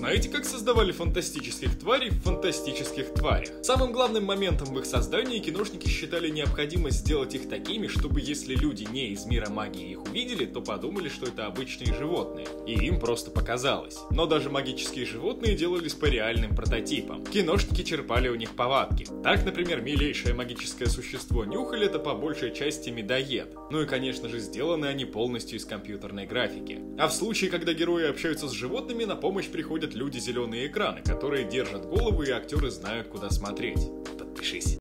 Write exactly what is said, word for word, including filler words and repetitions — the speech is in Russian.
знаете, как создавали фантастических тварей в фантастических тварях? Самым главным моментом в их создании киношники считали необходимость сделать их такими, чтобы если люди не из мира магии их увидели, то подумали, что это обычные животные. И им просто показалось. Но даже магические животные делались по реальным прототипам. Киношники черпали у них повадки. Так, например, милейшее магическое существо Нюхаль — это по большей части медоед. Ну и, конечно же, сделаны они полностью из компьютерной графики. А в случае, когда герои общаются с животными, на помощь приходят люди-зеленые экраны, которые держат голову, и актеры знают, куда смотреть. Подпишись.